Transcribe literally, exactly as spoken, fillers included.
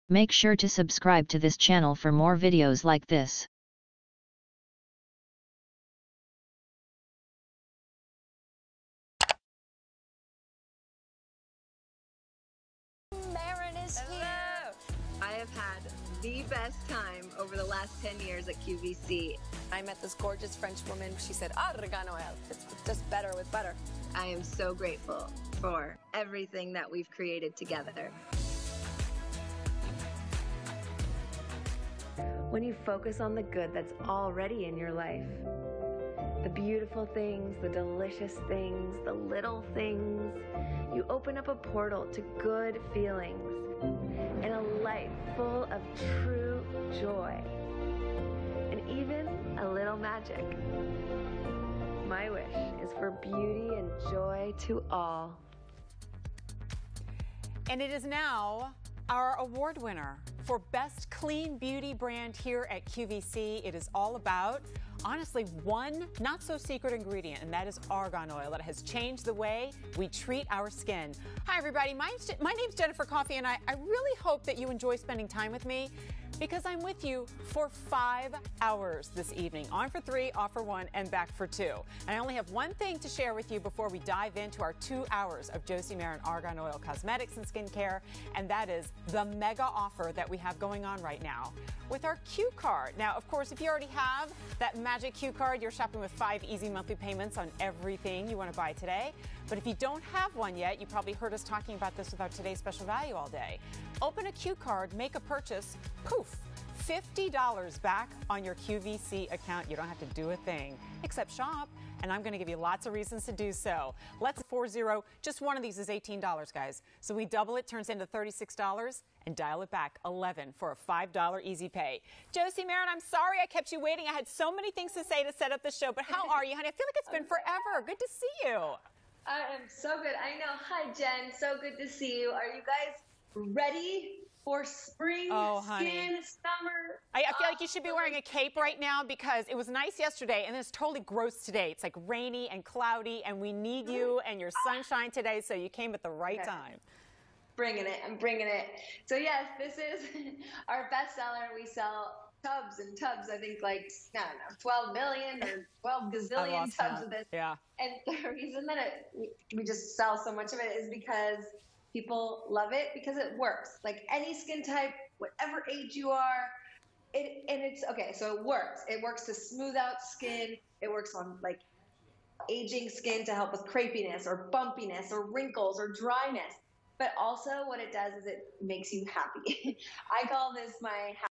Make sure to subscribe to this channel for more videos like this. Maren is Hello. here. I have had the best time over the last ten years at Q V C. I met this gorgeous French woman. She said, oregano oil. It's just better with butter. I am so grateful for everything that we've created together. When you focus on the good that's already in your life, the beautiful things, the delicious things, the little things, you open up a portal to good feelings and a life full of true joy and even a little magic. My wish is for beauty and joy to all. And it is now our award winner for Best Clean Beauty Brand here at Q V C. It is all about, honestly, one not so secret ingredient, and that is argan oil. That has changed the way we treat our skin. Hi, everybody. My, my name's Jennifer Coffey, and I, I really hope that you enjoy spending time with me, because I'm with you for five hours this evening. On for three, off for one, and back for two. And I only have one thing to share with you before we dive into our two hours of Josie Maran Argan Oil Cosmetics and Skincare, and that is the mega offer that we have going on right now with our Q card. Now, of course, if you already have that magic Q card, you're shopping with five easy monthly payments on everything you want to buy today. But if you don't have one yet, you probably heard us talking about this with our Today's Special Value all day. Open a Q card, make a purchase, poof, fifty dollars back on your Q V C account. You don't have to do a thing except shop, and I'm going to give you lots of reasons to do so. Let's four zero. Just one of these is eighteen dollars, guys. So we double it, turns into thirty-six dollars, and dial it back eleven for a five dollar easy pay. Josie Maran, I'm sorry I kept you waiting. I had so many things to say to set up the show, but how are you, honey? I feel like it's been forever. Good to see you. I am so good. I know. Hi, Jen. So good to see you. Are you guys ready for spring, Oh, skin, honey. summer? I, I feel like you should be wearing a cape right now because it was nice yesterday and then it's totally gross today. It's like rainy and cloudy and we need you and your sunshine today, so you came at the right Okay. time. Bringing it. I'm bringing it. So yes, this is our bestseller. We sell tubs and tubs. I think like, I don't know, twelve million or twelve I gazillion lost tubs that. of this. Yeah. And the reason that it, we, we just sell so much of it is because people love it, because it works. Like any skin type, whatever age you are, it, and it's, okay, so it works. It works to smooth out skin. It works on like aging skin to help with crepiness or bumpiness or wrinkles or dryness. But also what it does is it makes you happy. I call this my